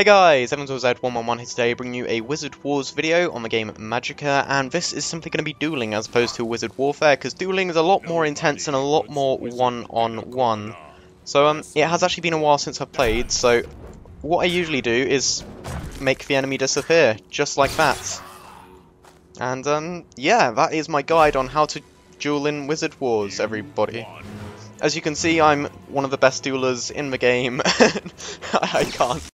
Hey guys, EvansWZ111 here today, bringing you a Wizard Wars video on the game Magicka, and this is simply going to be dueling as opposed to Wizard Warfare, because dueling is a lot more intense and a lot more one-on-one. So it has actually been a while since I've played, so what I usually do is make the enemy disappear, just like that. And yeah, that is my guide on how to duel in Wizard Wars, everybody. As you can see, I'm one of the best duelers in the game. I can't